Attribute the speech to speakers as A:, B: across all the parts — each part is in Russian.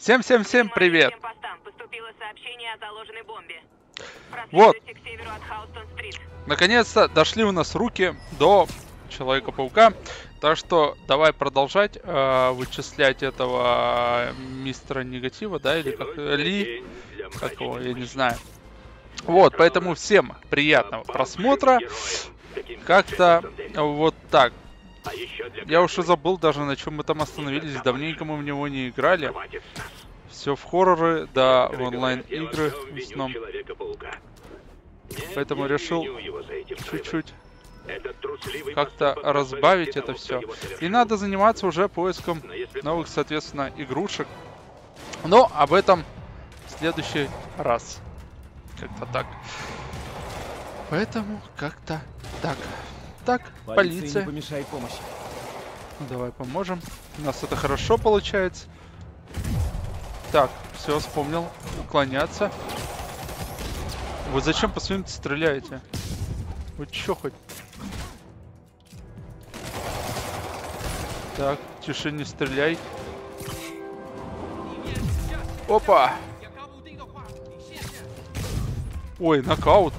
A: Всем привет!
B: Всем постам поступило сообщение о заложенной бомбе.
A: Вот,
B: Проследуйте к северу от Хаустон-стрит.
A: наконец-то дошли у нас руки до Человека-паука. Так что давай продолжать вычислять этого мистера негатива, да, или как Ли, как его, я не знаю. Вот, поэтому всем приятного просмотра. Как-то вот так. Я уж и забыл даже, на чем мы там остановились. Давненько мы в него не играли. Все в хорроры, да, в онлайн-игры в основном. Поэтому решил чуть-чуть как-то разбавить это все. И надо заниматься уже поиском новых, соответственно, игрушек. Но об этом в следующий раз. Как-то так. Поэтому как-то так. Так, полиция.
C: Не помешает помощь.
A: Ну, давай поможем. У нас это хорошо получается. Так, все, вспомнил. Уклоняться. Вы зачем по своим стреляете? Вы чё хоть? Так, тише, не стреляй. Опа! Ой, нокаут.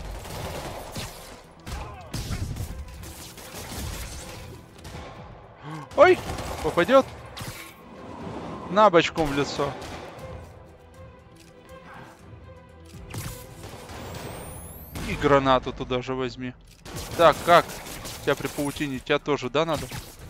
A: Ой, попадет. На бочком в лицо. И гранату туда же возьми. Так, как? Тебя при паутине, тебя тоже, да, надо?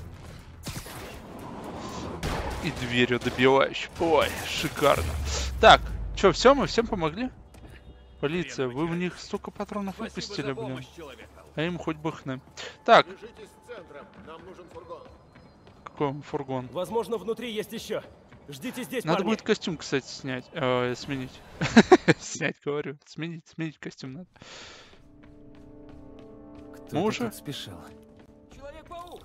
A: И дверью добивающий. Ой, шикарно. Так, что, все, мы всем помогли? Полиция, вы в них столько патронов выпустили, блин. А им хоть бы хны. Так. Какой фургон?
C: Возможно, внутри есть еще. Ждите здесь,
A: Надо
C: парни.
A: будет костюм, кстати, снять. Сменить. Снять, говорю. Сменить костюм надо.
C: Кто
A: Мы уже?
C: тут спешил? Человек-паук!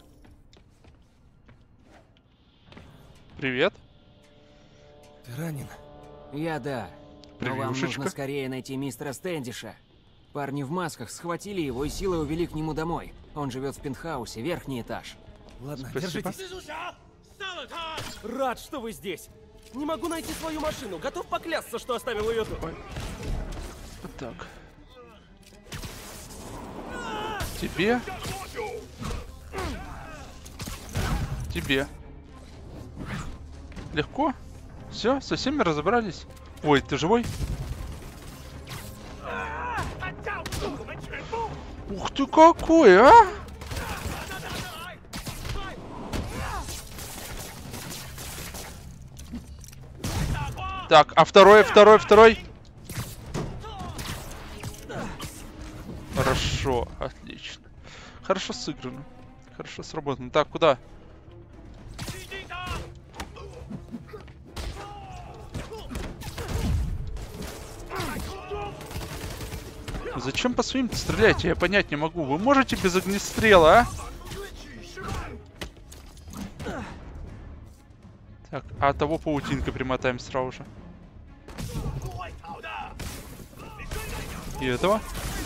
A: Привет.
C: Ты ранен?
D: Я да. Но вам
A: Прививушечка.
D: нужно скорее найти мистера Стэндиша. Парни в масках схватили его и силой увели к нему домой. Он живет в пентхаусе, верхний этаж.
C: Ладно,
A: Спасибо.
C: держитесь. Рад, что вы здесь. Не могу найти свою машину. Готов поклясться, что оставил ее тут.
A: Ой. Вот так. Тебе. Тебе. Легко. Все, со всеми разобрались. Ой, ты живой? Ух ты какой, а! Так, а второй. Хорошо, отлично. Хорошо сыграно. Хорошо сработано. Так, куда? Зачем по своим стреляете? Я понять не могу. Вы можете без огнестрела, а? Так, а того паутинкой примотаем сразу же. И этого?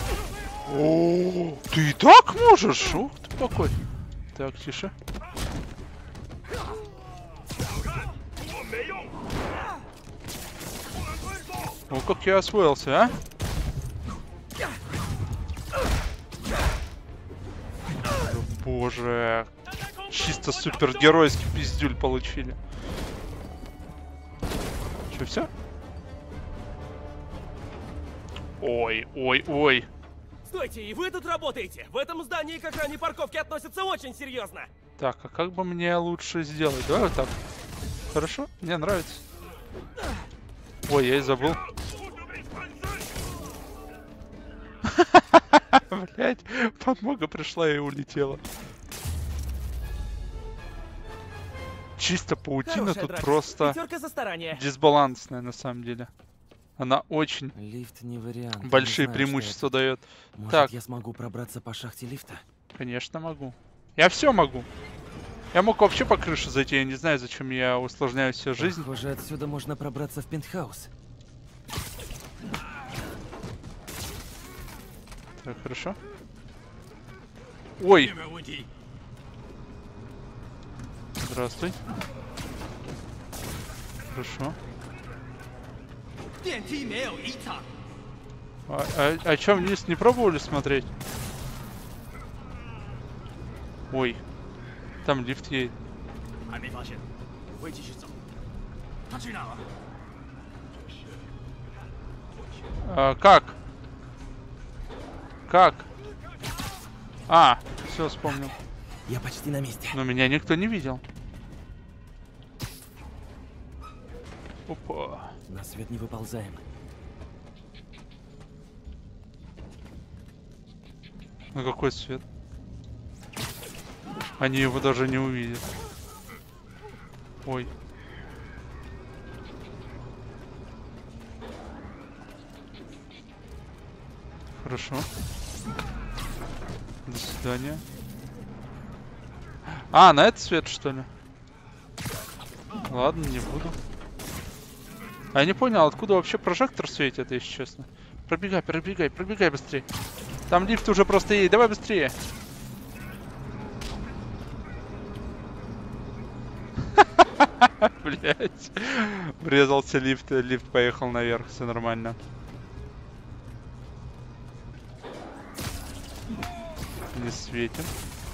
A: О, ты и так можешь? Ух ты какой. Так, тише. О, как я освоился, а? Боже. Чисто супергеройский пиздюль получили. Че, все? Ой.
C: Стойте, и вы тут работаете? В этом здании к охране парковки относятся очень серьезно.
A: Так, а как бы мне лучше сделать? Давай вот так. Хорошо? Мне нравится. Ой, я и забыл. Блять, подмога пришла и улетела. Чисто паутина
C: Хорошая
A: тут
C: драка.
A: просто
C: Пятерка за старание.
A: дисбалансная на самом деле. Она очень
D: Лифт не вариант.
A: большие
D: Не знаю,
A: преимущества
D: что
A: дает.
D: это. Может,
A: Так.
D: я смогу пробраться по шахте лифта?
A: Конечно могу. Я все могу. Я мог вообще по крыше зайти, я не знаю, зачем я усложняю себе жизнь.
D: Похоже, отсюда можно пробраться в пентхаус.
A: Так, хорошо. Ой! Здравствуй. Хорошо. А чё, вниз не пробовали смотреть? Ой, там лифт едет. Как? Как? А, все вспомнил.
C: Я почти на месте.
A: Но меня никто не видел. Опа.
C: На свет не выползаем.
A: На какой свет? Они его даже не увидят. Ой. Хорошо. До свидания. А, на этот свет, что ли? Ладно, не буду. А я не понял, откуда вообще прожектор светит, если честно. Пробегай, пробегай, пробегай быстрее. Там лифт уже просто едет. Давай быстрее. Блять. Врезался лифт, лифт поехал наверх, все нормально. Не светим.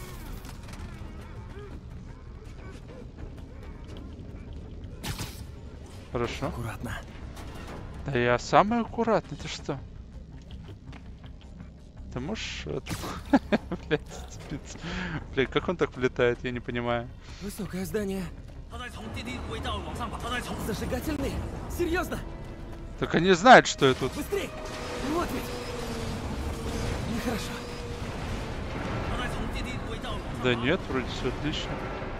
A: Хорошо.
C: Аккуратно.
A: Да я самый аккуратный, ты что? Ты можешь... Блять, спиц. Блять, как он так влетает, я не понимаю.
C: Высокое здание. Зажигательный? Серьезно?
A: Так они знают, что я тут.
C: Быстрей! Вот ведь! Нехорошо.
A: Да нет, вроде все отлично.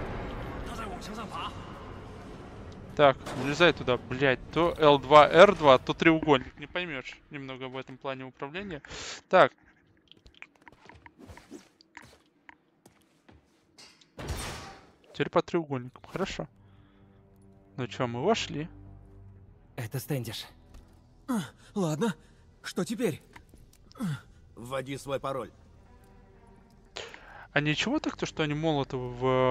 A: Так, влезай туда, блять. То L2, R2, то треугольник. Не поймешь немного в этом плане управления. Так. Теперь по треугольникам. Хорошо. Ну что, мы вошли.
C: Это Стэндиш. Ладно. Что теперь?
E: Вводи свой пароль.
A: А ничего так, то что они молотовы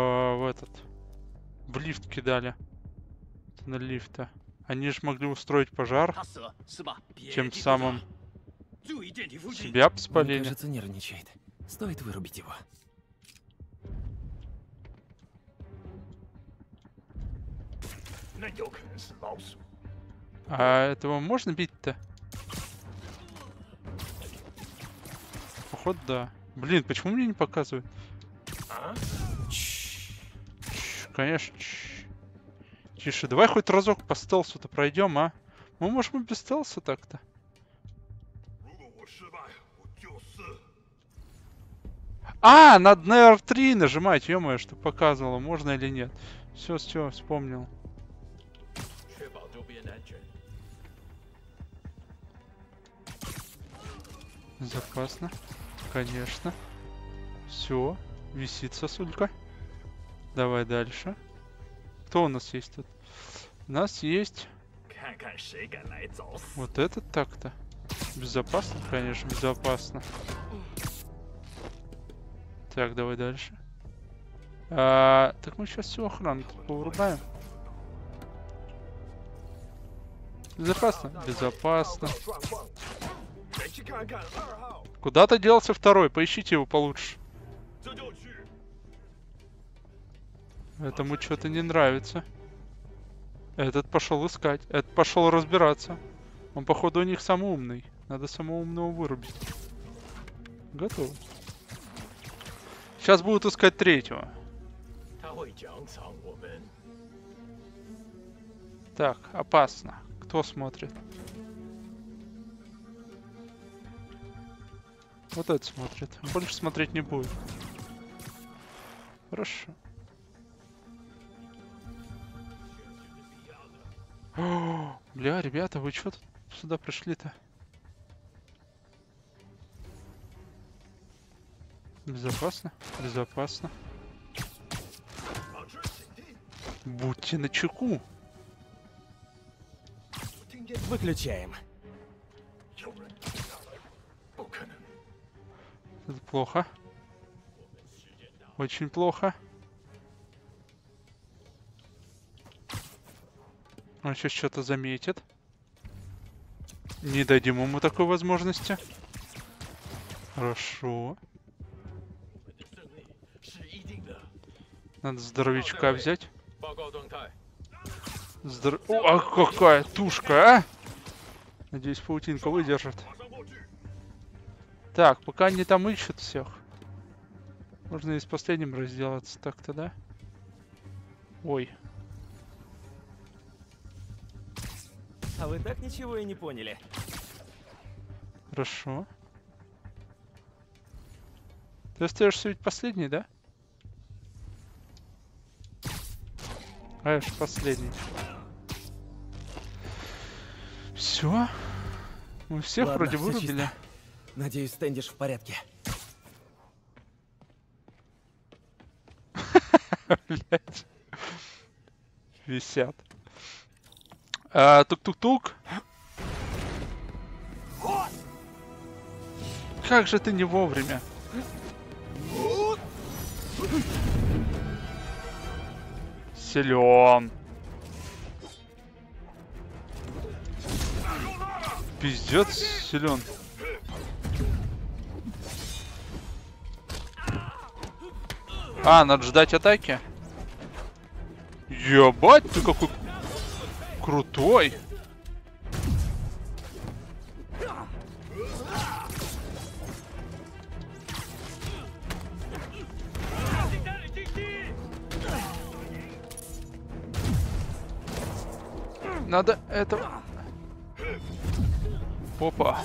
A: в лифт кидали? На лифта. Они же могли устроить пожар. Тем самым себя
C: Мне
A: спалили.
C: кажется, нервничает. Стоит вырубить его.
A: А этого можно бить-то? Походу, да. Блин, почему мне не показывают? Конечно. Тише, давай хоть разок по стелсу-то пройдем, а? Мы можем и без стелса так-то. А, надо на R3 нажимать, ё-моё, что показывало, можно или нет. Все, вспомнил. Безопасно. Конечно. Все, висит сосулька. Давай дальше. Кто у нас есть тут? У нас есть... Вот этот так-то. Безопасно, конечно, безопасно. Так, давай дальше. Так мы сейчас всю охрану повырубаем. Безопасно? Безопасно. Куда-то делся второй, поищите его получше. Этому что-то не нравится. Этот пошел искать, этот пошел разбираться. Он, походу, у них самый умный. Надо самого умного вырубить. Готово. Сейчас будут искать третьего. Так, опасно. Кто смотрит? Вот этот смотрит. Больше смотреть не будет. Хорошо. О, бля, ребята, вы чё тут сюда пришли-то? Безопасно? Безопасно. Будьте начеку.
C: Выключаем.
A: Это плохо. Очень плохо. Он сейчас что-то заметит. Не дадим ему такой возможности. Хорошо. Надо здоровичка взять. О, а какая тушка, а! Надеюсь, паутинка выдержит. Так, пока они там ищут всех. Можно и с последним разделаться так-то, да? Ой.
C: А вы так ничего и не поняли.
A: Хорошо. Ты остаешься ведь последний, да? А я же последний. Все. Мы всех
C: Ладно,
A: вроде
C: всё
A: вырубили.
C: чисто. Надеюсь, Стэндиш в порядке.
A: Блять. Висят. А, тук-тук-тук. Как же ты не вовремя? Силен. Пиздец, силен. А, надо ждать атаки. Ебать, ты какой крутой. Надо это... Опа.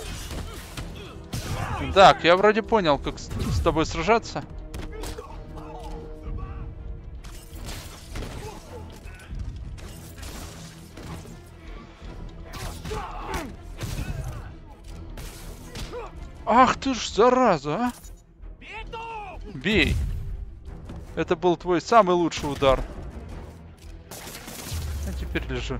A: Так, я вроде понял, как с тобой сражаться. Ах ты ж, зараза, а! Бей! Это был твой самый лучший удар. А теперь лежи.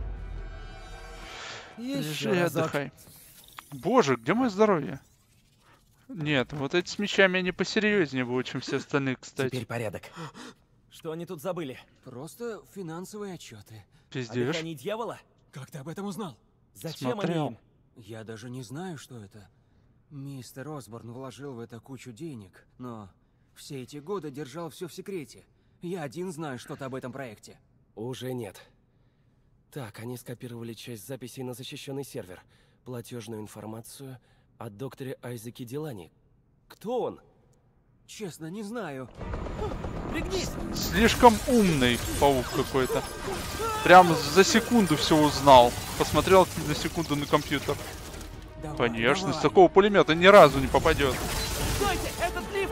A: Лежи и отдыхай. Боже, где мое здоровье? Нет, вот эти с мечами они посерьезнее будут, чем все остальные, кстати.
C: Теперь порядок. Что они тут забыли?
D: Просто финансовые отчеты.
C: О
A: Пиздешь?
C: дыхании дьявола?
D: Как ты об этом узнал?
C: Зачем
A: Смотрел.
C: они им?
D: Я даже не знаю, что это. Мистер Осборн вложил в это кучу денег, но все эти годы держал все в секрете. Я один знаю что-то об этом проекте.
F: Уже нет. Так, они скопировали часть записей на защищенный сервер. Платежную информацию о докторе Айзеке Дилани. Кто он?
D: Честно, не знаю.
C: Пригнись!
A: Слишком умный паук какой-то. Прям за секунду все узнал. Посмотрел на секунду на компьютер.
D: Давай,
A: Конечно,
D: давай.
A: с такого пулемета ни разу не попадет.
C: Стойте! Этот лифт!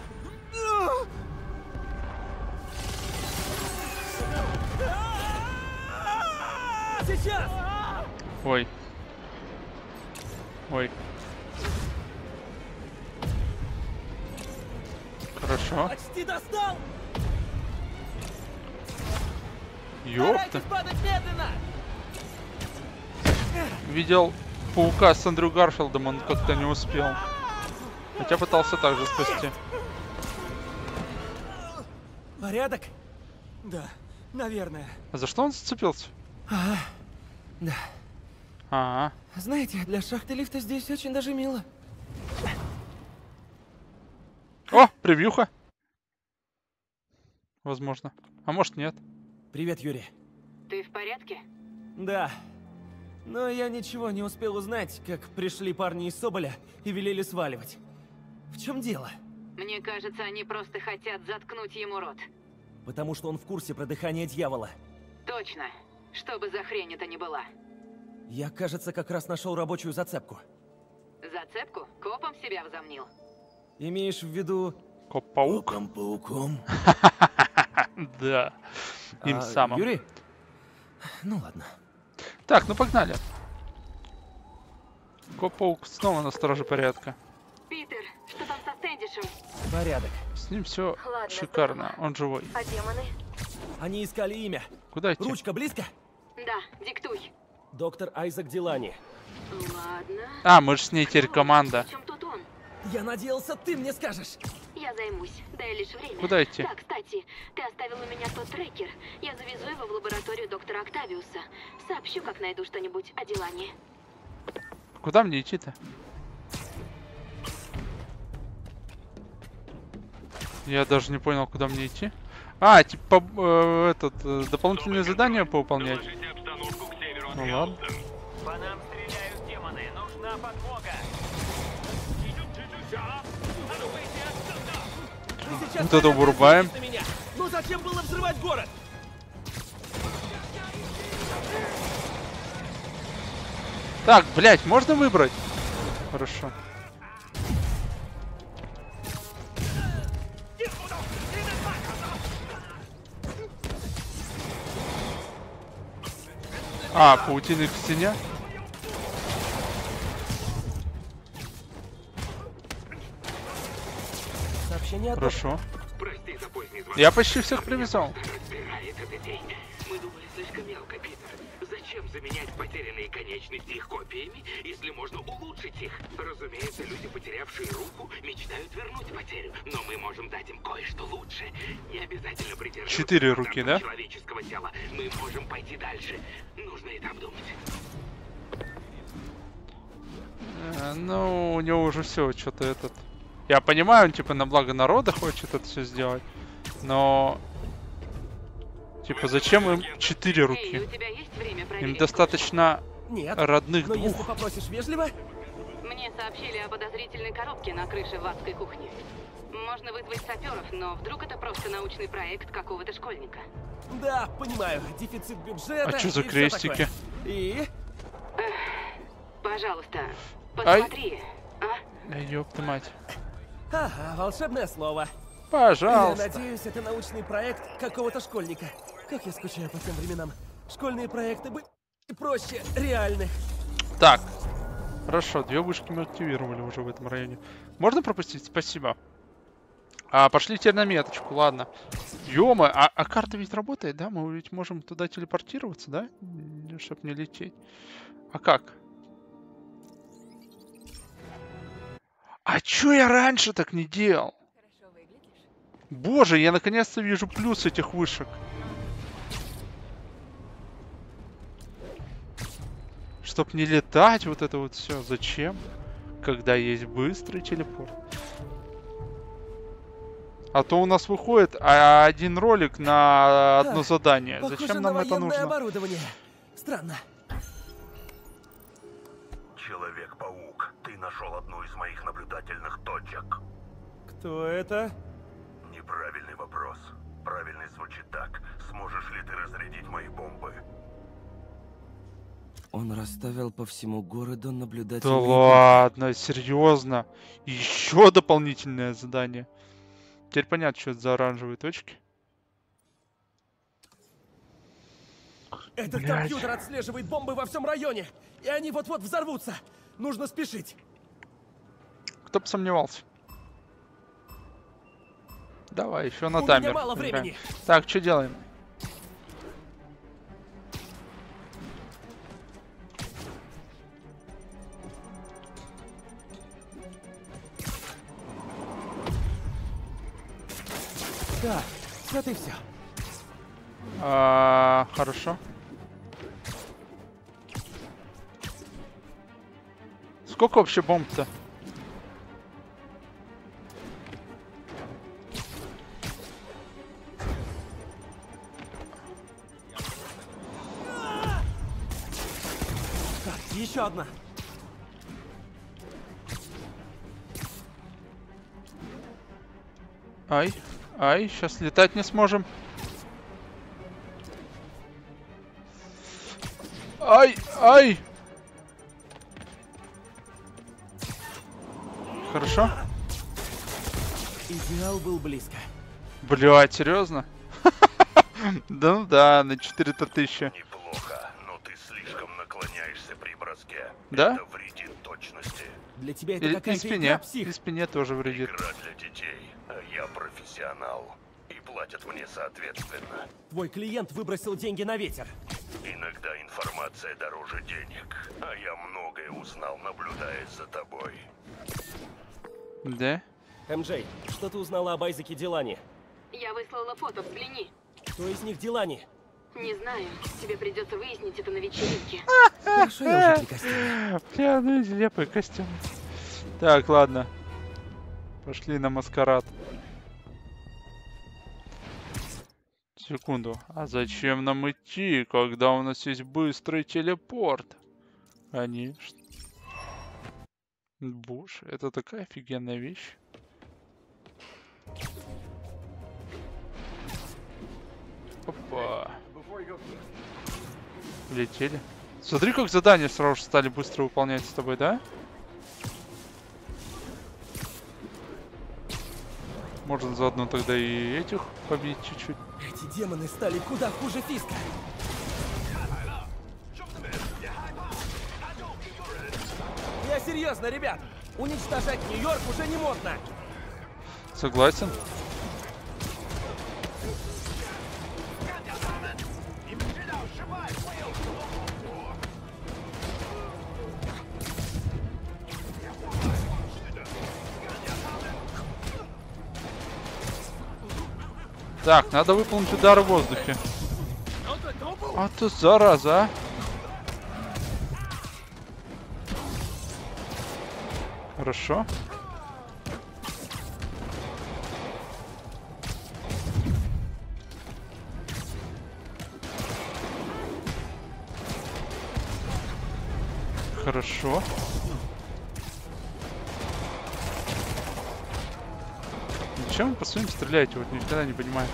C: Сейчас!
A: Ой. Ой. Хорошо.
C: Почти достал!
A: Ёпта.
C: Старайтесь падать медленно!
A: Видел паука с Эндрю Гарфилдом, он как-то не успел. Хотя пытался также спасти.
C: Порядок?
D: Да, наверное.
A: А за что он зацепился?
C: Да.
A: Ага.
C: Знаете, для шахты лифта здесь очень даже мило.
A: О, превьюха. Возможно. А может нет.
C: Привет, Юрий.
B: Ты в порядке?
C: Да. Но я ничего не успел узнать, как пришли парни из Соболя и велели сваливать. В чем дело?
B: Мне кажется, они просто хотят заткнуть ему рот.
C: Потому что он в курсе про дыхание дьявола.
B: Точно. Что бы за хрень это ни была.
C: Я, кажется, как раз нашел рабочую зацепку.
B: Зацепку? Копом себя возомнил.
C: Имеешь в виду...
A: Коп-паук?
E: Пауком.
A: Да. Им самым.
C: Юрий? Ну ладно.
A: Так, ну погнали. Коп-паук снова на страже порядка.
B: Питер, что там со Стэндишем?
C: Порядок.
A: С ним все
B: Ладно,
A: шикарно.
B: здорово.
A: Он живой.
B: А демоны?
C: Они искали имя.
A: Куда идти?
C: Ручка близко?
B: Да, диктуй.
C: Доктор Айзек Дилани.
B: Ладно.
A: А, мы же с ней теперь команда.
B: В чем тут он?
C: Я надеялся, ты мне скажешь.
B: Я займусь. Дай лишь время.
A: Куда идти?
B: Так, кстати, ты оставил у меня тот трекер. Я завезу его в лабораторию доктора Октавиуса. Сообщу, как найду что-нибудь о Дилане.
A: куда мне идти-то? Я даже не понял, куда мне идти. А, типа, дополнительные задания повыполнять. Ну ладно.
C: По нам стреляют демоны, нужна подмога.
A: Вот это вырубаем.
C: Ну зачем было взрывать город?
A: Так, блядь, можно выбрать? Хорошо. А, паутины к стене?
C: Сообщение от
A: Хорошо.
G: Прости за поздний звонок.
A: Я почти всех привязал.
G: Разбирает это день. Мы думали слишком мелко, Питер. Зачем заменять потерянные конечности их копиями, если можно улучшить их? Разумеется, люди, потерявшие руку, мечтают вернуть потерю, но мы можем дать им кое-что лучше. Не обязательно придерживаться
A: 4 руки, да?
G: человеческого тела. Мы можем пойти дальше. Нужно это обдумать.
A: Ну, у него уже все, что-то этот... Я понимаю, он типа на благо народа хочет это все сделать, но... Типа, зачем им 4
B: Эй, у
A: руки?
B: тебя есть время
A: Им
B: проверить?
A: достаточно
C: Нет.
A: родных
C: Но если
A: двух.
C: попросишь вежливо,
B: Мне сообщили о подозрительной коробке на крыше в адской кухне. Можно вызвать саперов, но вдруг это просто научный проект какого-то школьника.
C: да, понимаю, дефицит бюджета.
A: А чё за
C: и всё
A: крестики?
C: такое. И
B: Пожалуйста,
A: Ай.
B: посмотри. А?
A: Да ёпта мать.
C: ага, волшебное слово. Я
A: Пожалуйста.
C: надеюсь, это научный проект какого-то школьника. Как я скучаю по тем временам. Школьные проекты были проще реальных.
A: Так. Хорошо, 2 вышки мы активировали уже в этом районе. Можно пропустить? Спасибо. Пошли теперь на меточку, ладно. Ё-моё, а карта ведь работает, да? Мы ведь можем туда телепортироваться, да? Чтоб не лететь. А как? А чё я раньше так не делал? Боже, я наконец-то вижу плюс этих вышек. Чтоб не летать, вот это вот все. Зачем? Когда есть быстрый телепорт. А то у нас выходит один ролик на одно задание.
C: Похоже
A: Зачем
C: на
A: нам это
C: военное
A: нужно?
C: оборудование. Странно.
E: Человек-паук, ты нашел одну из моих наблюдательных точек.
C: Кто это?
E: Неправильный вопрос. Правильный звучит так. Сможешь ли ты разрядить мои бомбы?
F: Он расставил по всему городу
A: Да
F: наблюдательные...
A: ладно, серьезно. Еще дополнительное задание. Теперь понятно, что это за оранжевые точки.
C: Этот
A: Блядь.
C: компьютер отслеживает бомбы во всем районе. И они вот-вот взорвутся. Нужно спешить.
A: Кто бы сомневался. Давай, еще на
C: У
A: таймер.
C: меня мало
A: поиграем.
C: времени.
A: Так, что делаем?
C: Да, вот и все.
A: Хорошо. Сколько вообще бомб-то?
C: Так, еще одна.
A: Ай, сейчас летать не сможем. Ай! Хорошо?
C: Идеал был близко.
A: Блядь, серьезно? Да ну да, на 400 тысячи.
E: Неплохо, но ты слишком наклоняешься при броске.
A: Да?
E: Это вредит точности.
C: Для тебя это
A: И
C: какая-то
A: спине.
C: игра, псих.
A: И спине тоже вредит.
E: Игра для детей, а я профессионал. И платят мне соответственно.
C: Твой клиент выбросил деньги на ветер.
E: Иногда информация дороже денег, а я многое узнал, наблюдая за тобой.
A: Да?
C: МJ, что ты узнала об Айзеке Дилане?
B: Я выслала фото, взгляни.
C: Кто из них Дилани?
B: Не знаю, тебе придется выяснить это на вечеринке.
C: Хорошо, я уже при костюме.
A: Бля, ну и нелепый костюм. Так, ладно. Пошли на маскарад. Секунду. А зачем нам идти, когда у нас есть быстрый телепорт? Конечно. Боже, это такая офигенная вещь. Опа. Летели. Смотри, как задания сразу же стали быстро выполнять с тобой, да? Можно заодно тогда и этих побить чуть-чуть.
C: Эти демоны стали куда хуже Фиска. Я серьезно, ребят. Уничтожать Нью-Йорк уже не модно.
A: Согласен. Так, надо выполнить удар в воздухе. А ты зараза, а. Хорошо. Хорошо. Зачем вы по своим стреляете? Вот никогда не понимаю.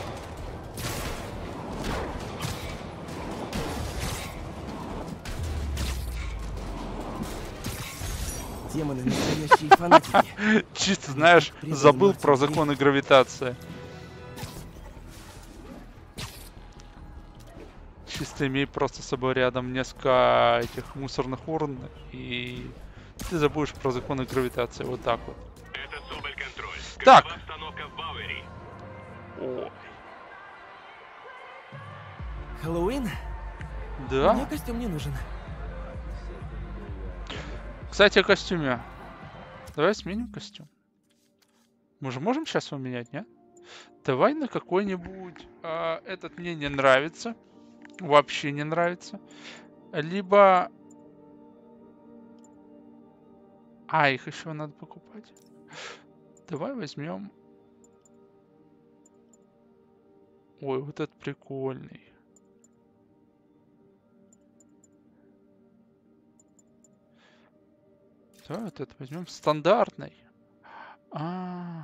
C: Демоны настоящие фанатики.
A: Чисто, знаешь, забыл про законы гравитации. Чисто имей просто с собой рядом несколько этих мусорных урн, и ты забудешь про законы гравитации. Вот так вот.
E: Это Соболь контроль.
A: Так.
E: Какова обстановка в Бауэри?
A: О,
C: Хэллоуин?
A: да.
C: Мне костюм не нужен.
A: Кстати, о костюме. Давай сменим костюм. Мы же можем сейчас его менять, нет? Давай на какой-нибудь... этот мне не нравится. Вообще не нравится. Либо... их еще надо покупать. Давай возьмем... Ой, вот этот прикольный. Давай вот это возьмем. Стандартный. А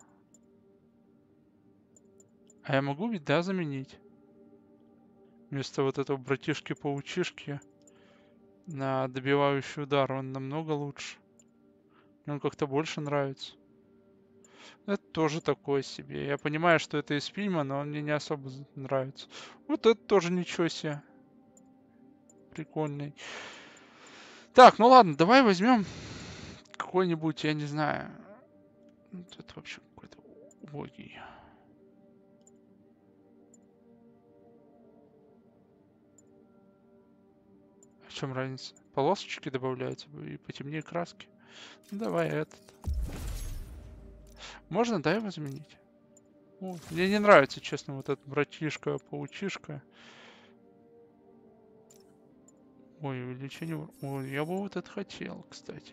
A: я могу ведь, да, заменить? Вместо вот этого братишки-паучишки на добивающий удар. Он намного лучше. Мне он как-то больше нравится. Это тоже такое себе. Я понимаю, что это из фильма, но он мне не особо нравится. Вот это тоже ничего себе. Прикольный. Так, ну ладно, давай возьмем какой-нибудь, я не знаю. Это вообще какой-то убогий. В чем разница? Полосочки добавляются и потемнее краски. Ну, давай этот. Можно, да, его заменить? О, мне не нравится, честно, вот этот братишка, паучишка. Ой, увеличение... Ой, я бы вот это хотел, кстати.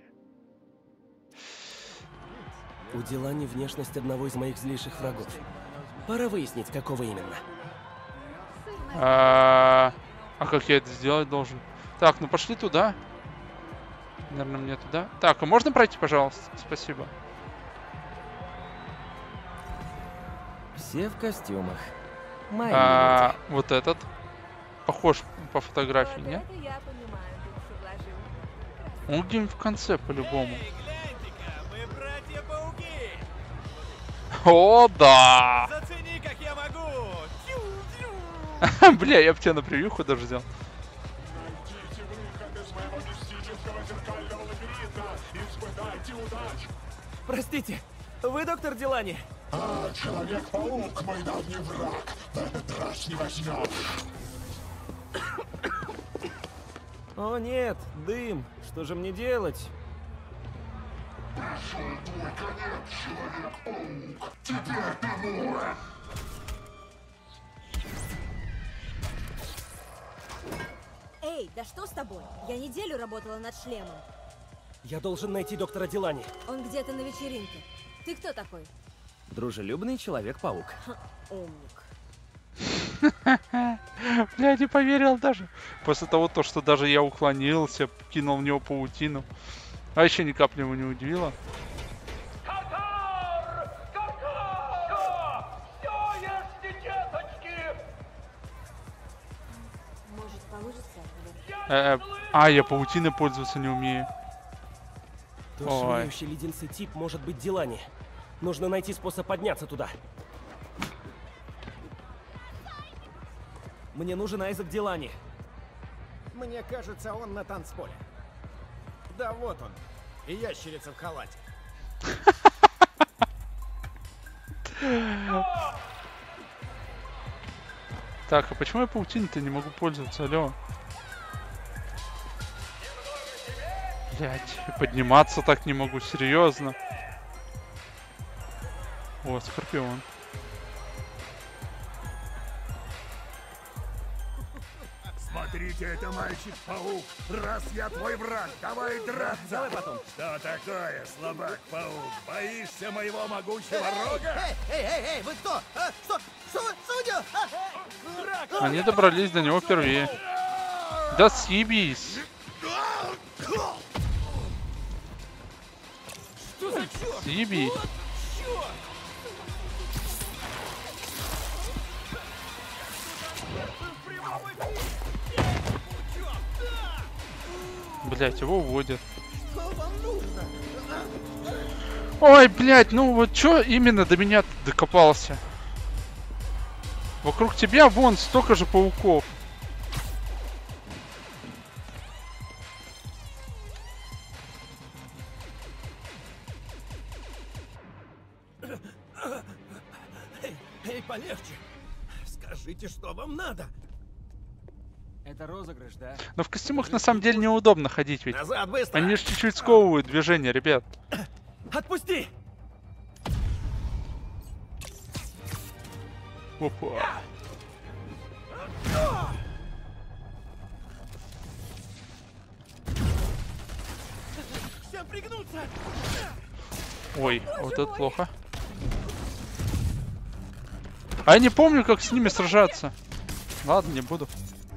F: У Дилани внешность одного из моих злейших врагов. Пора выяснить, какого именно.
A: А как я это сделать должен? Так, ну пошли туда. Наверное, мне туда. Так, а можно пройти, пожалуйста? Спасибо.
C: Все в костюмах. Мои люди.
A: Вот этот. Похож по фотографии, нет? Он где-нибудь в конце, по-любому. О, да!
C: Зацени, как я могу!
A: Бля, я бы тебя на превьюху даже взял.
C: Простите, вы доктор Дилани?
H: Человек-паук, мой давний враг. В этот раз не возьмешь.
C: О нет, дым. Что же мне делать?
H: Пришел твой конец, Человек-паук. Теперь ты мой.
I: Эй, да что с тобой? Я неделю работала над шлемом.
F: Я должен найти доктора Дилани.
I: Он где-то на вечеринке. Ты кто такой?
C: Дружелюбный Человек-паук.
I: Умник.
A: Бля, не поверил даже. После того, что даже я уклонился, кинул в него паутину. А еще ни капли его не удивило.
I: Может, получится?
A: Я паутиной пользоваться не умею.
F: Тот швыряющий леденцы тип может быть Дилани. Нужно найти способ подняться туда.
C: Мне нужен Айзек Дилани.
J: Мне кажется, он на танцполе. Да вот он. И ящерица в халате.
A: Так, а почему я паутиной-то не могу пользоваться, алло? Блять, подниматься так не могу, серьезно. О, Скорпион.
E: Смотрите, это мальчик-паук. Раз я твой враг, давай драться.
C: Давай потом.
E: Что такое, слабак-паук? Боишься моего могучего рога?
J: Эй, вы кто? Что вы судя?
A: Они добрались до него впервые. Да съебись.
F: Что за черт?
A: Съебись. Блять, его уводят. Ой, блять, ну вот чё именно до меня докопался? Вокруг тебя вон столько же пауков.
J: Эй, полегче. Скажите, что вам надо?
D: Это розыгрыш, да?
A: Но в костюмах на самом деле неудобно ходить ведь.
J: Назад, быстро!
A: Они же чуть-чуть сковывают движение, ребят.
C: Отпусти!
A: Опа.
J: Всем пригнуться!
A: Ой, вот это плохо. А я не помню, как с ними сражаться. Ладно, не буду.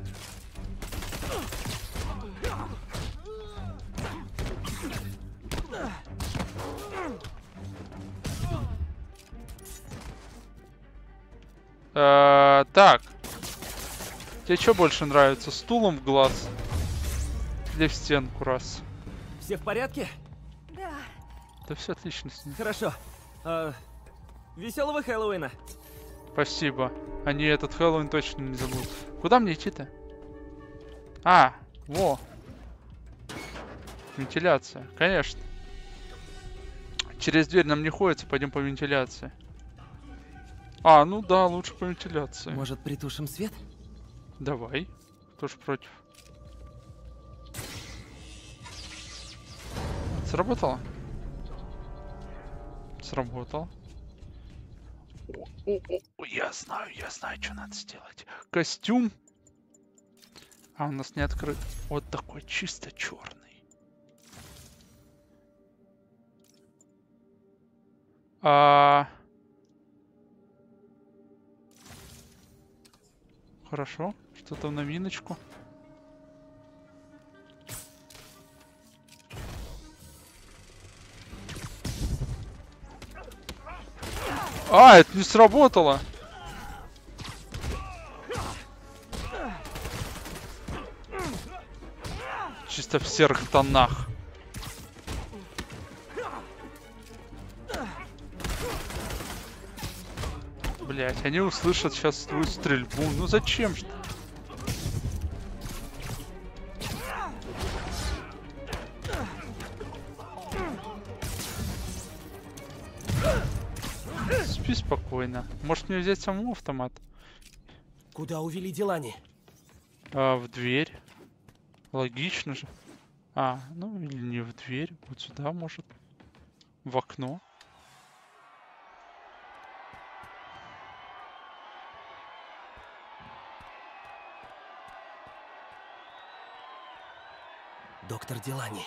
A: Так. Тебе что больше нравится? Стулом в глаз? Или в стенку раз?
C: Все в порядке?
I: Да.
A: Да все отлично с ним.
C: Хорошо. Веселого Хэллоуина.
A: Спасибо. Они этот Хэллоуин точно не забудут. Куда мне идти-то? А, во. Вентиляция, конечно. Через дверь нам не ходится, пойдем по вентиляции. А, ну да, лучше по вентиляции.
C: Может, притушим свет?
A: Давай. Кто ж против? Сработало? Сработало. Я знаю, что надо сделать. Костюм. А у нас не открыт. Вот такой чисто черный. Хорошо. Что-то в новиночку. А, это не сработало. Чисто в серых тонах. Блять, они услышат сейчас твою стрельбу. Ну зачем же? Спи спокойно. Может мне взять самому автомат?
F: Куда увели Дилани?
A: В дверь. Логично же. А, ну или не в дверь. Вот сюда, может. В окно.
F: Доктор Дилани.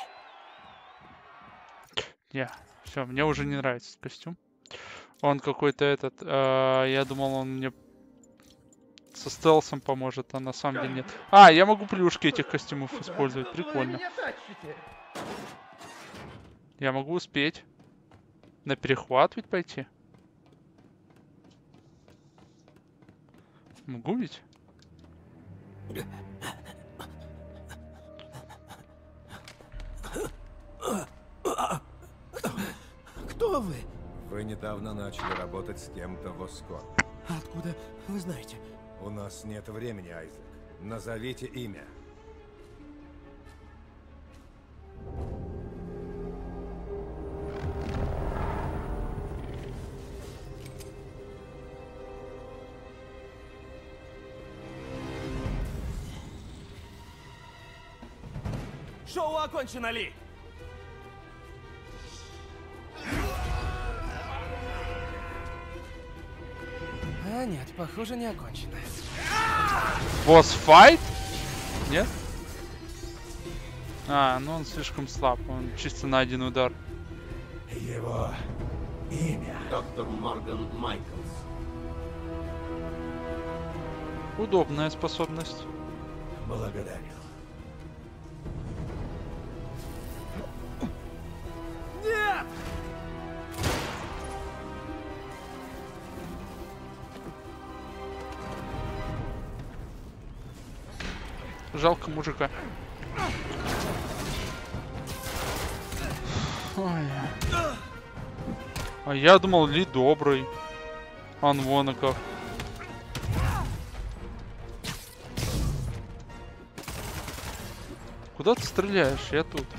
A: Не, все, мне уже не нравится этот костюм. Он какой-то этот... я думал, он мне со стелсом поможет, а на самом деле нет. А, я могу плюшки этих костюмов использовать. Прикольно. Я могу успеть. На перехват ведь пойти. Могу ведь?
C: Кто вы?
J: Вы недавно начали работать с кем-то в Оскор.
C: Откуда вы знаете?
J: У нас нет времени, Айзек. Назовите имя.
C: Шоу окончено, Ли! А нет, похоже, не окончено.
A: Босс-файт? Нет? А, ну он слишком слаб. Он чисто на один удар.
H: Его имя.
G: Доктор Морган Майклс.
A: Удобная способность.
H: Благодарю.
C: Нет!
A: Жалко мужика. Ой. А я думал, Ли добрый. Он вон и как. Куда ты стреляешь? Я тут.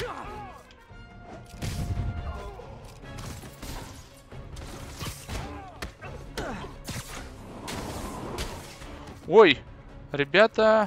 A: Ой, ребята.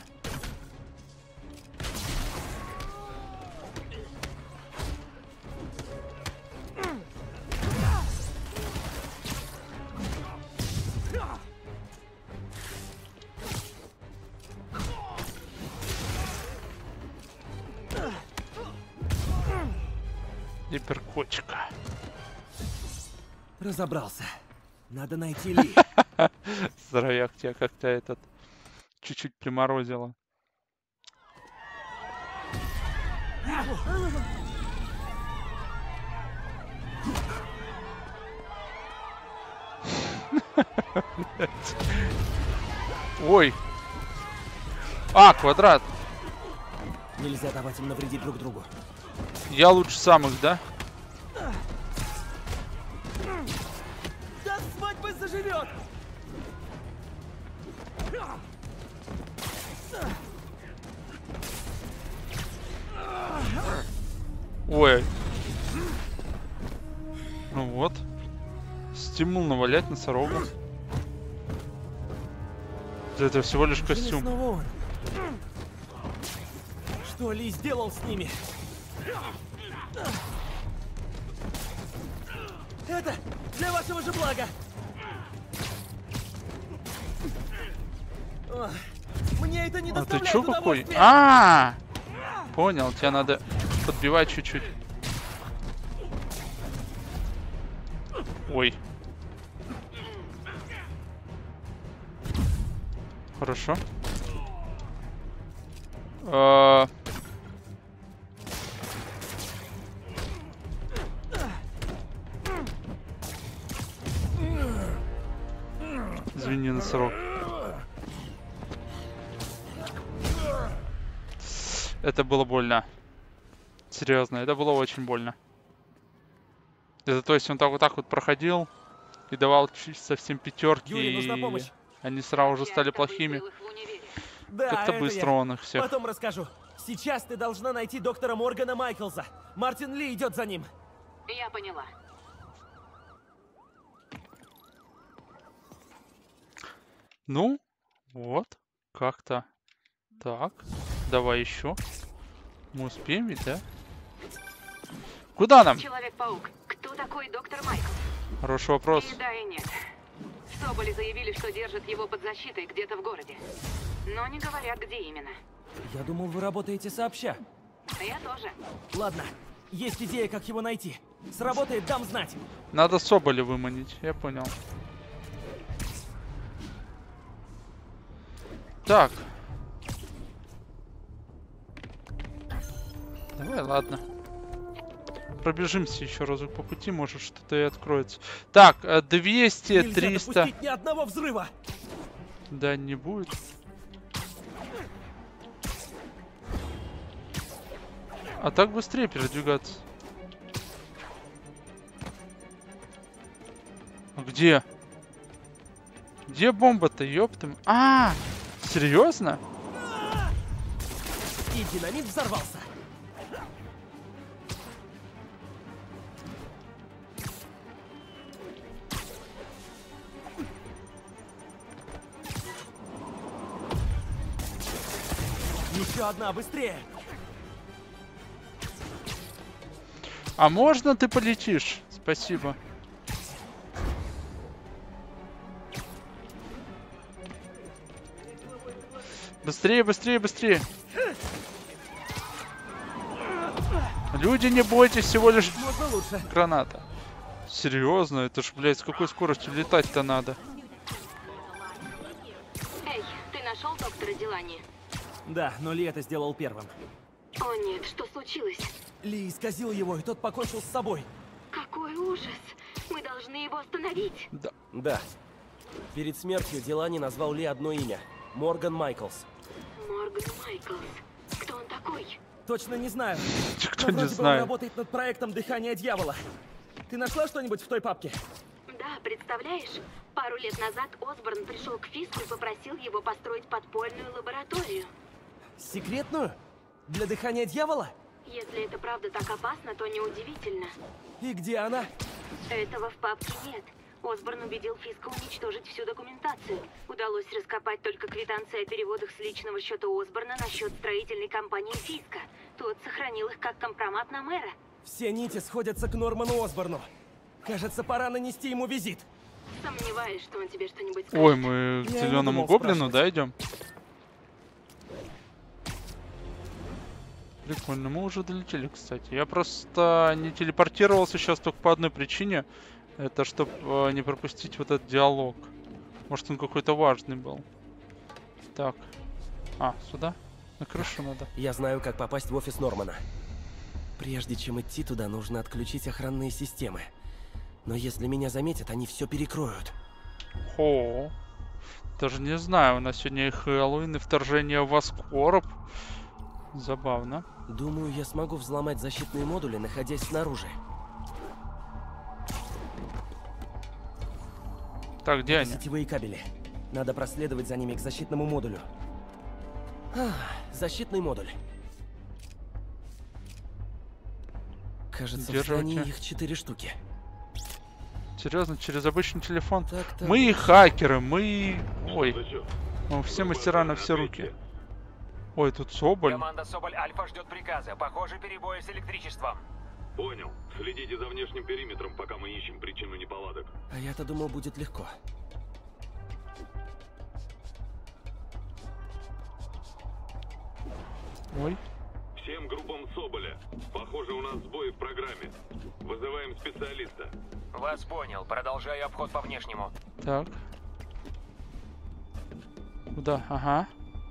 A: Гиперкотика.
C: Разобрался. Надо найти Ли.
A: Здоровяк, тебя как-то этот чуть-чуть приморозило. Ой. А, квадрат.
C: Нельзя давать им навредить друг другу.
A: Я лучше сам их, да?
C: Да свадьба заживет!
A: Ой. Ну вот. Стимул навалять носорога. Это всего лишь костюм.
C: Снова он. Что Ли сделал с ними? Это для вашего же блага. О, мне это не
A: А ты
C: доставляет
A: чё какой?
C: удовольствия.
A: Понял, тебя надо подбивать чуть-чуть. Ой. Хорошо. Извини, носорог. Это было больно. Серьезно, это было очень больно. Это то есть он так вот проходил и давал совсем пятерки,
C: Юре нужна
A: и
C: помощь.
A: они сразу же стали плохими.
C: Да,
A: Как-то
C: это
A: быстро
C: я.
A: он их всех.
C: Потом расскажу. Сейчас ты должна найти доктора Моргана Майклса. Мартин Ли идет за ним.
B: Я поняла.
A: Ну, вот, как-то так. Давай еще. Мы успеем ведь, да? Куда нам?
B: Человек-паук, кто такой доктор Майкл?
A: Хороший вопрос.
B: И да, и нет. Соболи заявили, что держат его под защитой где-то в городе. Но не говорят, где именно.
C: Я думал, вы работаете сообща.
B: Да я тоже.
C: Ладно, есть идея, как его найти. Сработает, дам знать.
A: Надо Соболя выманить, я понял. Так. Давай, ладно. Пробежимся еще разок по пути, может что-то и откроется. Так, 200,
C: Нельзя
A: 300.
C: допустить ни одного взрыва.
A: Да, не будет. А так быстрее передвигаться. А где? Где бомба-то, ёптым? А, серьезно?
C: И динамит взорвался. Еще одна, быстрее.
A: А можно ты полетишь? Спасибо. Быстрее, быстрее, быстрее. Люди, не бойтесь, всего лишь
C: Можно лучше.
A: граната. Серьезно, это ж, блядь, с какой скоростью летать-то надо?
B: Эй, ты нашел доктора Дилани?
C: Да, но Ли это сделал первым.
B: О нет, что случилось?
C: Ли исказил его, и тот покончил с собой.
B: Какой ужас! Мы должны его остановить.
F: Да. Перед смертью Дилани назвал Ли одно имя. Морган Майклс.
B: Морган Майклс. Кто он такой?
C: Точно не знаю.
A: Кто
C: Но
A: не
C: вроде бы он
A: знает.
C: работает над проектом «Дыхание дьявола». Ты нашла что-нибудь в той папке?
B: Да, представляешь? Пару лет назад Осборн пришел к Фиску и попросил его построить подпольную лабораторию.
C: Секретную? Для «Дыхания дьявола»?
B: Если это правда так опасно, то неудивительно.
C: И где она?
B: Этого в папке нет. Осборн убедил Фиска уничтожить всю документацию. Удалось раскопать только квитанции о переводах с личного счета Осборна на счет строительной компании Фиска. Тот сохранил их как компромат на мэра.
C: Все нити сходятся к Норману Осборну. Кажется, пора нанести ему визит.
B: Сомневаюсь, что он тебе что-нибудь скажет.
A: Ой, мы к
C: Я не
A: зеленому
C: думал
A: гоблину,
C: спрашивать.
A: да, идем? Прикольно, мы уже долетели, кстати. Я просто не телепортировался сейчас только по одной причине. Это чтобы не пропустить вот этот диалог. Может, он какой-то важный был. Так. А, сюда? На крышу надо.
F: Я знаю, как попасть в офис Нормана. Прежде чем идти туда, нужно отключить охранные системы. Но если меня заметят, они все перекроют.
A: Хо. Даже не знаю, у нас сегодня и Хэллоуин, и вторжение в Аскорб. Забавно.
F: Думаю, я смогу взломать защитные модули, находясь снаружи.
A: Так, где они?
C: Сетевые кабели. Надо проследовать за ними к защитному модулю.
F: Защитный модуль. Кажется, в
A: Удерживайте.
F: здании их 4 штуки.
A: Серьезно, через обычный телефон?
F: Так-то.
A: Мы хакеры, мы... Ой, мы все мастера на все руки. Ой, тут Соболь.
K: Команда Соболь Альфа ждет приказа. Похоже, перебои с электричеством.
E: Понял. Следите за внешним периметром, пока мы ищем причину неполадок.
F: А я-то думал, будет легко.
A: Ой.
E: Всем группам Соболя. Похоже, у нас сбои в программе. Вызываем специалиста.
K: Вас понял. Продолжаю обход по внешнему.
A: Так. Куда? Ага.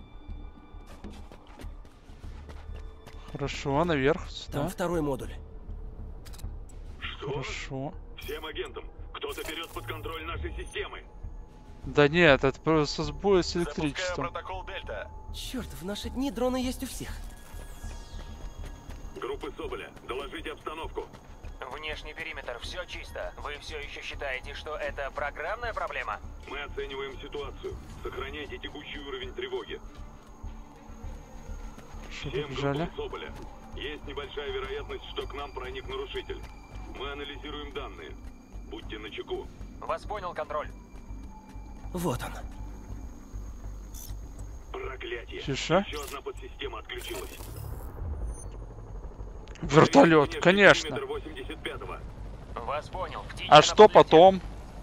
A: Хорошо, наверх. Сюда.
F: Там второй модуль.
E: Что?
A: Хорошо.
E: Всем агентам. Кто-то берет под контроль нашей системы.
A: Да нет, это просто сбой с электричеством.
E: протокол Дельта.
F: Черт, в наши дни дроны есть у всех.
E: Группы Соболя, доложите обстановку.
K: Внешний периметр. Все чисто. Вы все еще считаете, что это программная проблема?
E: Мы оцениваем ситуацию. Сохраняйте текущий уровень тревоги.
A: Что
E: Всем
A: побежали?
E: группам Соболя. Есть небольшая вероятность, что к нам проник нарушитель. Мы анализируем данные. Будьте начеку.
K: Вас понял, контроль.
F: Вот он.
E: Проклятие.
A: Тише.
E: Еще одна подсистема отключилась.
A: Вертолет,
E: Внешний
A: конечно.
E: периметр 85-го.
K: Вас понял. Птичья
A: А
K: на
A: что
K: подлете.
A: потом?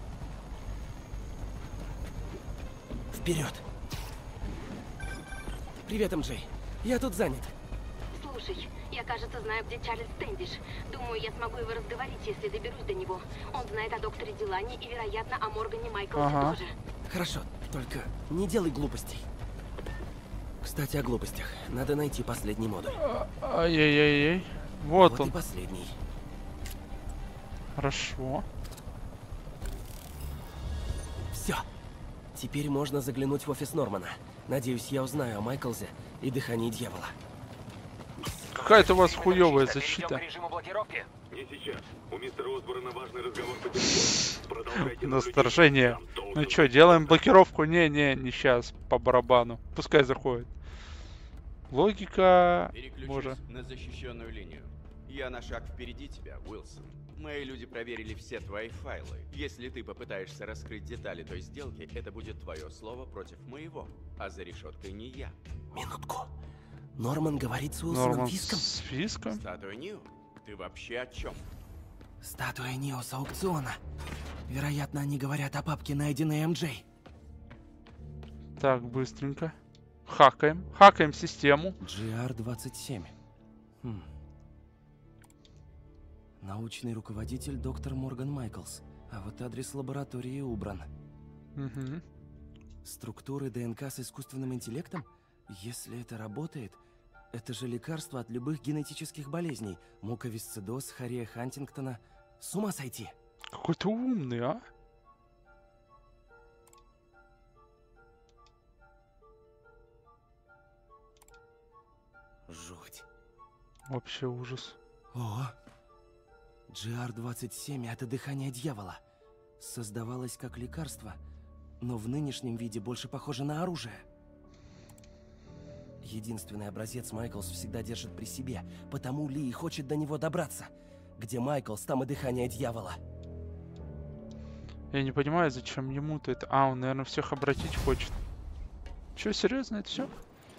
F: Вперед. Привет, МJ. Я тут занят.
B: Слушай, Я, кажется, знаю, где Чарльз Стэндиш. Думаю, я смогу его разговорить, если доберусь до него. Он знает о докторе Дилане и, вероятно, о Моргане Майклсе тоже.
F: Хорошо, только не делай глупостей. Кстати, о глупостях. Надо найти последний модуль.
A: Ай-яй-яй-яй. Вот он.
F: И последний.
A: Хорошо.
F: Все. Теперь можно заглянуть в офис Нормана. Надеюсь, я узнаю о Майклзе и дыхании дьявола.
A: Какая-то у вас хуёвая защита.
E: Не сейчас. У мистера Осборна важный разговор по телефону. Продолжайте
A: Насторожение. Ну чё, делаем блокировку? Не сейчас. По барабану. Пускай заходит. Логика...
L: Переключусь на защищенную линию. Я на шаг впереди тебя, Уилсон. Мои люди проверили все твои файлы. Если ты попытаешься раскрыть детали той сделки, это будет твое слово против моего. А за решеткой не я.
F: Минутку. Норман говорит с Уилсоном Фиском?
A: С Фиском?
L: Статуя Нио? Ты вообще о чем?
F: Статуя Нио с аукциона. Вероятно, они говорят о папке, найденной МД.
A: Так, быстренько. Хакаем. Хакаем систему.
F: GR-27. Научный руководитель доктор Морган Майклс. А вот адрес лаборатории убран.
A: Угу.
F: Структуры ДНК с искусственным интеллектом? Если это работает, это же лекарство от любых генетических болезней. Муковисцидоз, хория Хантингтона. С ума сойти.
A: Какой ты умный, а?
F: Жуть.
A: Вообще ужас.
F: О! GR-27 — это дыхание дьявола. Создавалось как лекарство, но в нынешнем виде больше похоже на оружие. Единственный образец Майклс всегда держит при себе, потому Ли и хочет до него добраться. Где Майклс, там и дыхание дьявола.
A: Я не понимаю, зачем ему-то это... А, он, наверное, всех обратить хочет. Че, серьезно, это все?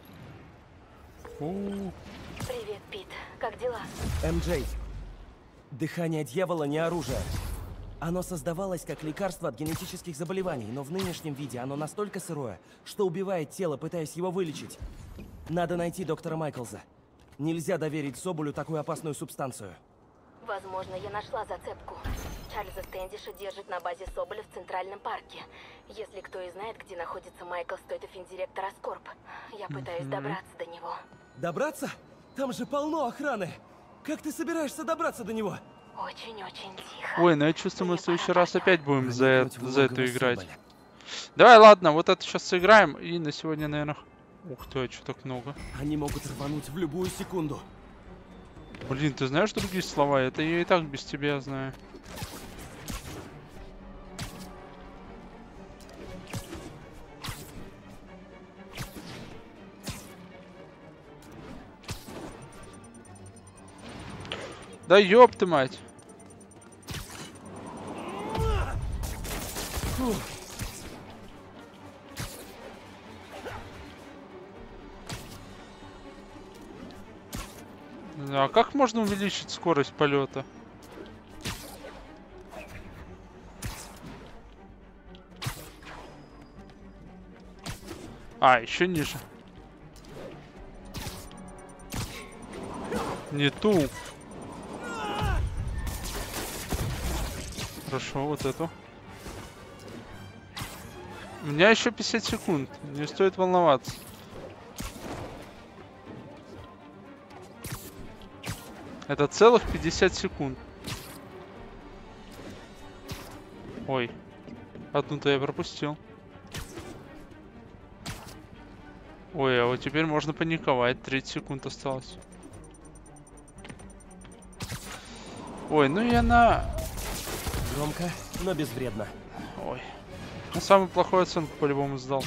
B: Привет, Пит. Как дела?
F: МД. Дыхание дьявола не оружие. Оно создавалось как лекарство от генетических заболеваний, но в нынешнем виде оно настолько сырое, что убивает тело, пытаясь его вылечить. Надо найти доктора Майклза. Нельзя доверить Соболю такую опасную субстанцию.
B: Возможно, я нашла зацепку. Чарльза Стэндиша держит на базе Соболя в Центральном парке. Если кто и знает, где находится Майклс, то это финдиректор Аскорб. Я пытаюсь добраться до него.
F: Добраться? Там же полно охраны! Как ты собираешься добраться до него?
B: Очень-очень тихо.
A: Ой, ну я чувствую, мы в следующий раз опять будем за эту играть. Давай, ладно, вот это сейчас сыграем, и на сегодня, наверное... Ух ты, а что так много?
F: Они могут рвануть в любую секунду.
A: Блин, ты знаешь другие слова? Это я и так без тебя знаю. Да ёб ты мать. А как можно увеличить скорость полета? А, еще ниже. Не ту. Хорошо, вот эту. У меня еще 50 секунд. Не стоит волноваться. Это целых 50 секунд. Ой. Одну-то я пропустил. Ой, а вот теперь можно паниковать. 30 секунд осталось. Ой, ну я на...
F: Громко, но безвредно.
A: Ой. Я самую плохую оценку по-любому сдал.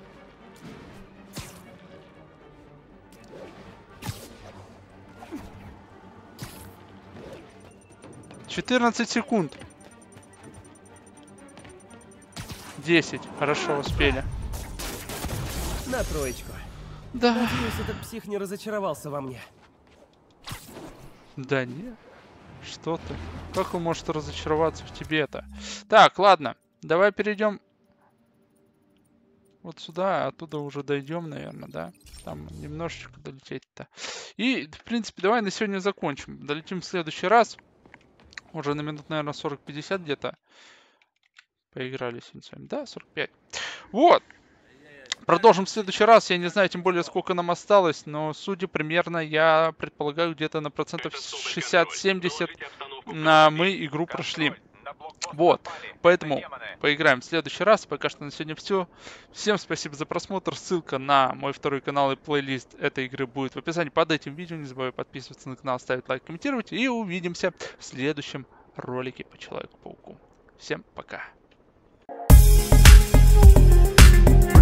A: «14 секунд». 10. Хорошо, успели.
F: На троечку.
A: Да.
F: Надеюсь, этот псих не разочаровался во мне.
A: Да нет. Что ты? Как он может разочароваться в тебе-то? Так, ладно. Давай перейдем вот сюда, а оттуда уже дойдем, наверное, да? Там немножечко долететь-то. И, в принципе, давай на сегодня закончим. Долетим в следующий раз. Уже на минут, наверное, 40-50 где-то. Поиграли сегодня с вами. Да, 45. Вот. Продолжим в следующий раз. Я не знаю, тем более, сколько нам осталось. Но, судя примерно, я предполагаю, где-то на процентов 60-70 мы игру прошли. Вот. Поэтому поиграем в следующий раз. Пока что на сегодня все. Всем спасибо за просмотр. Ссылка на мой второй канал и плейлист этой игры будет в описании под этим видео. Не забывай подписываться на канал, ставить лайк, комментировать. И увидимся в следующем ролике по Человеку-пауку. Всем пока.